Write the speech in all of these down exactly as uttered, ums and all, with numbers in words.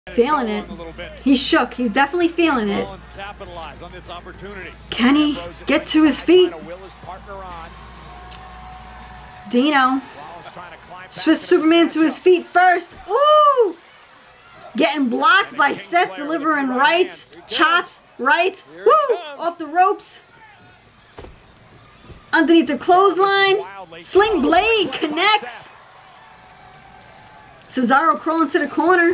Feeling it. He's shook. He's definitely feeling it. Can he get to his feet? Dino. Swiss Superman to his feet first. Ooh! Getting blocked by Seth, delivering rights, chops, rights. Woo! Off the ropes. Underneath the clothesline. Sling Blade connects. Cesaro crawling to the corner.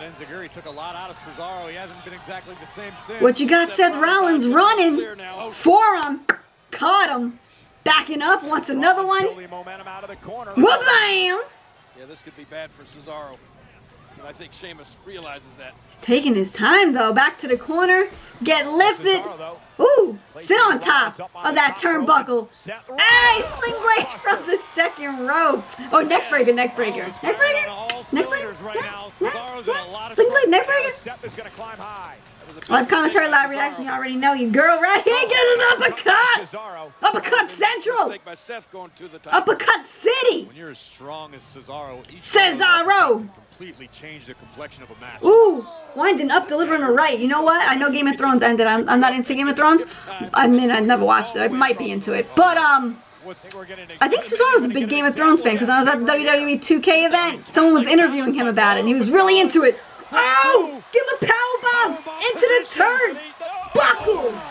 What you got, Seth Rollins running for him. Caught him. Backing up, wants another one. Wha-bam! Yeah, this could be bad for Cesaro. And I think Sheamus realizes that. Taking his time though, back to the corner, get lifted. Ooh, sit on top of that turnbuckle. Hey, Sling Blade from the second rope. Oh, neck breaker, neck breaker, neck breaker, neck breaker, Sling Blade, neck breaker. Live commentary, live reaction. You already know you, girl, right here. Get an uppercut. Uppercut Central. Uppercut City. When you're as strong as Cesaro, Cesaro. Completely change the complexion of a match. Ooh, winding up, delivering a right. You know what? I know Game of Thrones ended. I'm, I'm not into Game of Thrones. I mean, I never watched it. I might be into it. But, um, I think Cesaro's a big Game of Thrones fan because I was at the W W E two K event. Someone was interviewing him about it, and he was really into it. Oh, give him a powerbomb into the turn. Buckle.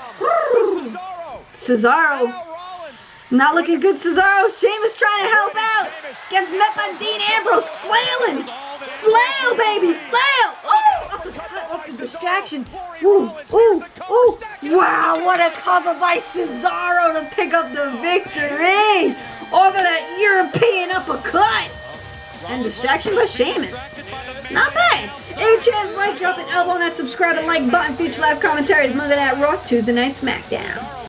Cesaro. Not looking good, Cesaro. Sheamus trying to help out. Gets met by Dean Ambrose. Flailing. Flail, baby. Flail. Oh, off the, off the distraction. Ooh, ooh, ooh. Wow, what a cover by Cesaro to pick up the victory over that European uppercut. And distraction by Sheamus. Not bad. Every chance, like, drop an elbow on that subscribe and like button. Future live commentaries Monday Night Raw, Tuesday Night SmackDown.